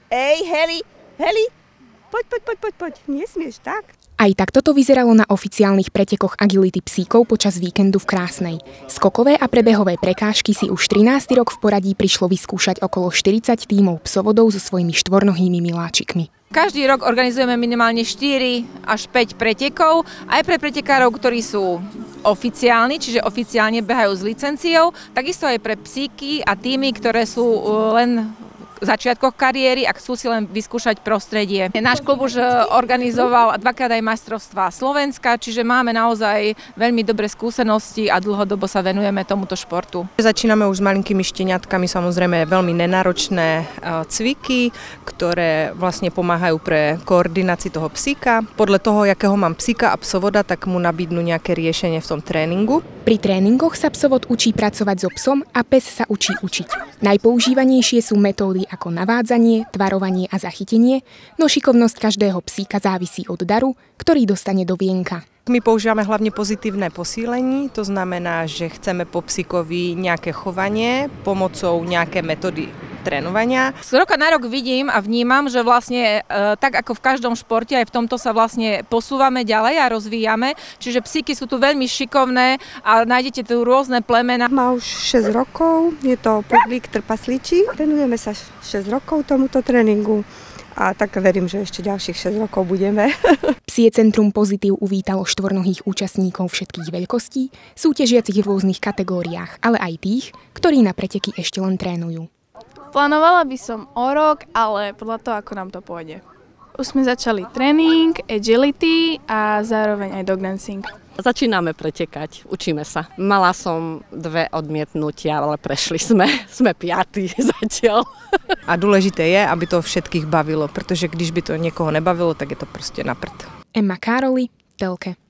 Heli, poď, nesmieš tak. Aj takto to vyzeralo na oficiálnych pretekoch agility psíkov počas víkendu v Krásnej. Skokové a prebehové prekážky si už 13. rok v poradí prišlo vyskúšať okolo 40 tímov psovodov so svojimi štvornohými miláčikmi. Každý rok organizujeme minimálne 4 až 5 pretekov, aj pre pretekárov, ktorí sú oficiálni, čiže oficiálne behajú s licenciou, takisto aj pre psíky a týmy, ktoré sú len v začiatkoch kariéry a chcú si len vyskúšať prostredie. Náš klub už organizoval dvakrát aj majstrovstvá Slovenska, čiže máme naozaj veľmi dobré skúsenosti a dlhodobo sa venujeme tomuto športu. Začíname už s malinkými šteniatkami, samozrejme veľmi nenáročné cviky, ktoré vlastne pomáhajú pre koordinácii toho psíka. Podľa toho, jakého mám psíka a psovoda, tak mu nabídnu nejaké riešenie v tom tréningu. Pri tréningoch sa psovod učí pracovať so psom a pes sa učí učiť. Najpoužívanejšie sú metódy ako navádzanie, tvarovanie a zachytenie, no šikovnosť každého psíka závisí od daru, ktorý dostane do vienka. My používame hlavne pozitívne posílenie, to znamená, že chceme po psíkovi nejaké chovanie pomocou nejaké metódy trénovania. Z roka na rok vidím a vnímam, že vlastne tak ako v každom športe, aj v tomto sa vlastne posúvame ďalej a rozvíjame. Čiže psíky sú tu veľmi šikovné a nájdete tu rôzne plemená. Má už 6 rokov, je to pudlík trpasličí. Venujeme sa 6 rokov tomuto tréningu a tak verím, že ešte ďalších 6 rokov budeme. Psie centrum Pozitív uvítalo štvornohých účastníkov všetkých veľkostí, súťažiacich v rôznych kategóriách, ale aj tých, ktorí na preteky ešte len trénujú. Plánovala by som o rok, ale podľa toho, ako nám to pôjde. Už sme začali tréning, agility a zároveň aj dog dancing. Začíname pretekať, učíme sa. Mala som 2 odmietnutia, ale prešli sme. Sme 5. zatiaľ. A dôležité je, aby to všetkých bavilo, pretože když by to niekoho nebavilo, tak je to proste na prd. Emma Károli, Telke.